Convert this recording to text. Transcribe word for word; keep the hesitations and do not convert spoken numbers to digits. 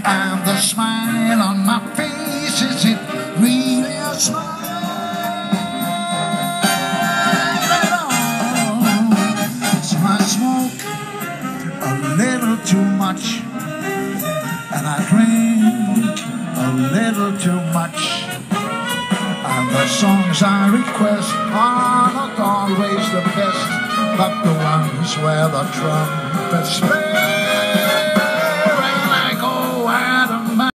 And the smile on my face, is it really a smile? It's my smoke a little too much, and I drink a little too much. And the songs I request are not always the best, but the ones where the trumpets play.